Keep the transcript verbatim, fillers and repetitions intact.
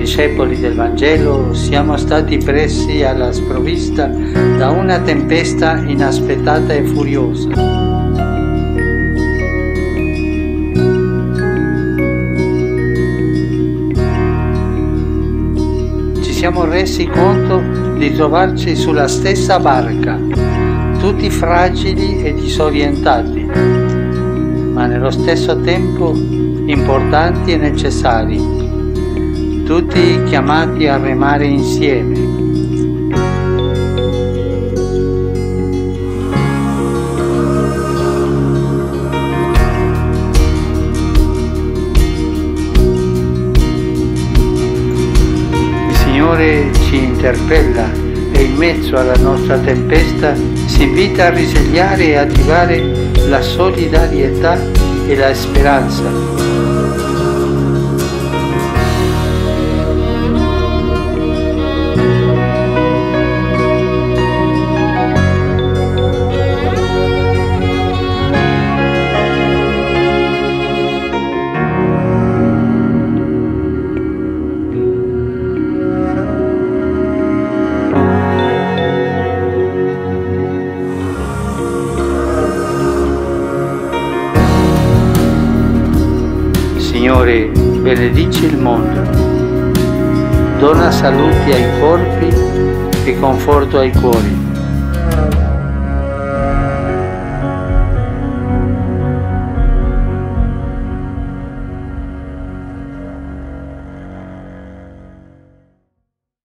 discepoli del Vangelo siamo stati presi alla sprovvista da una tempesta inaspettata e furiosa. Ci siamo resi conto di trovarci sulla stessa barca, tutti fragili e disorientati, ma nello stesso tempo importanti e necessari, tutti chiamati a remare insieme. Il Signore ci interpella e in mezzo alla nostra tempesta si invita a risvegliare e attivare la solidarietà e la speranza. Signore, benedici il mondo, dona salute ai corpi e conforto ai cuori.